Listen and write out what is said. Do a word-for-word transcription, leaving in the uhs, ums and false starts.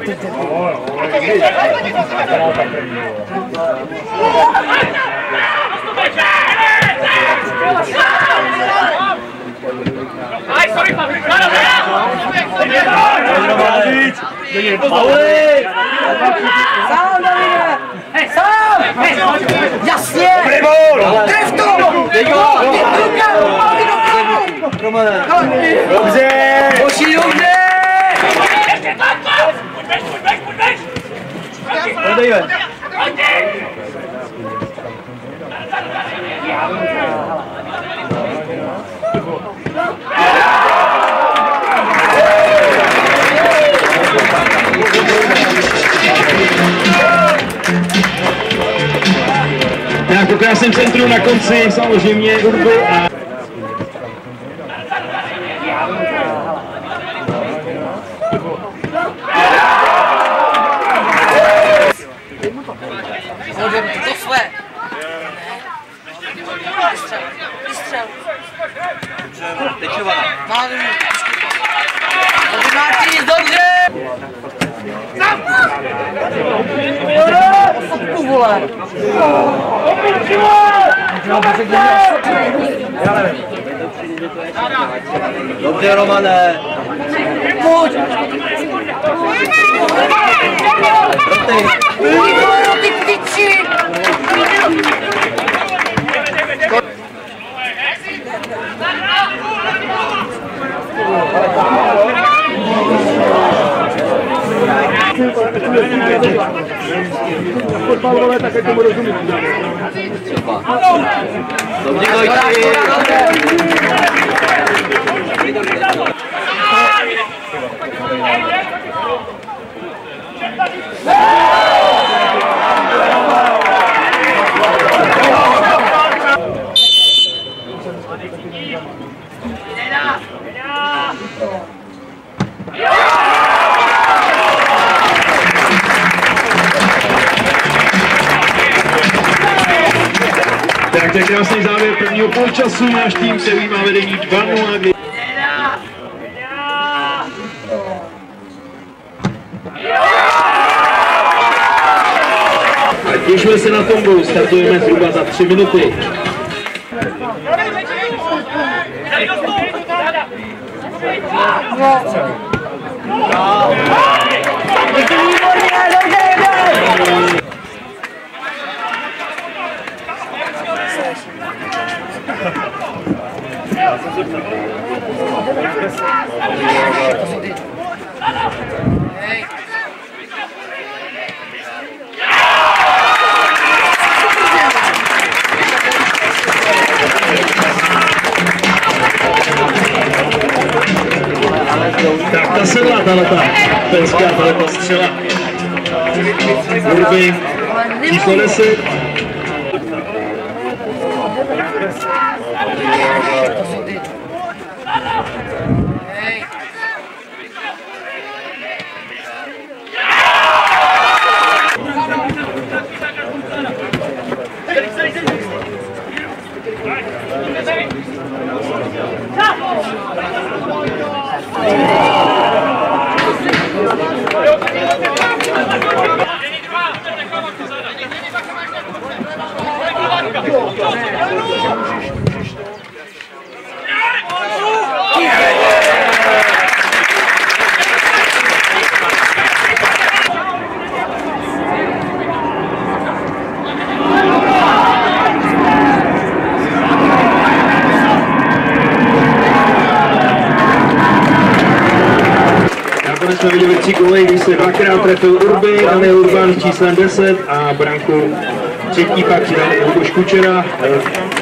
Aj, sorry, Pavlík, Sám, Davide! Sám! Jasně! Tref to! Romane! Dobře! Boží, dobře! ještě tlačo! Pojď běž, pojď běž, pojď běž! Dejme! Tak po krásném centru na konci samozřejmě Urbu a... To své! Vystřel, vystřel! Tečová! Dobře, Martin, dobře! Osopku, vole! Dobře, Romane! Pojď! Roty! Roty, piči! Fotbalové, tak tomu rozumím. Dobře, Dojči! Tak to je krásný závěr prvního půlčasu, náš tým se ujímá vedení dva nula. A těšíme se na tombu, startujeme zhruba za tři minuty. Tak ta sedla, tahleta penská, tahleta střela. Urby, číslo deset. Nakonec jsme viděli tři góly, když se dvakrát trefil Urby, Daniel Urban číslem deset a branku třetí pak přidal Luboš Kučera.